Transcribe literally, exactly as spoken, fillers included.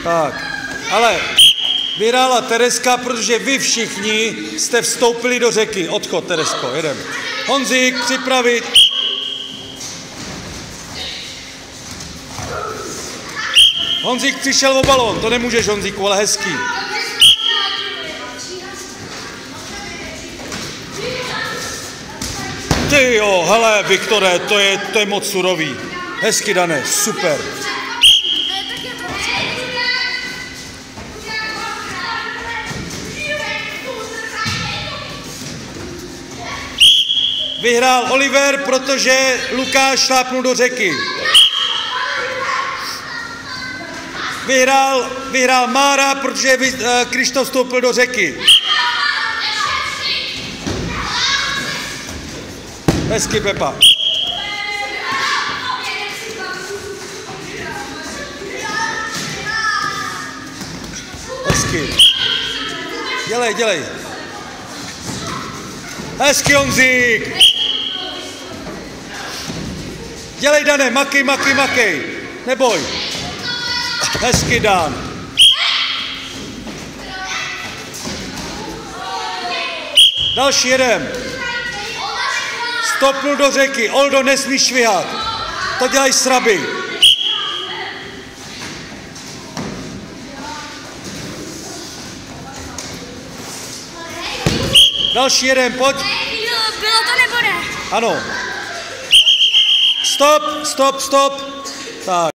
Tak, ale vyhrála Tereska, protože vy všichni jste vstoupili do řeky. Odchod, Teresko, jedem. Honzík, připravit. Honzík přišel o balón, to nemůžeš, Honzíku, ale hezký. Ty jo, hele, Viktore, to je, to je moc surový. Hezky dané, super. Vyhrál Oliver, protože Lukáš šlápnul do řeky. Vyhrál, vyhrál Mára, protože uh, Krištof vstoupil do řeky. Hezky, Pepa. Hezky. Dělej, dělej. Hezky, Honzík. Dělej, Dané, makej, makej, makej. Neboj. Hezky, Dan. Další jeden. Stopnul do řeky. Oldo, nesmíš švihat. To dělají sraby. Další jeden, pojď. Bylo to nebo ne? Ano. Stop, stop, stop. Tak.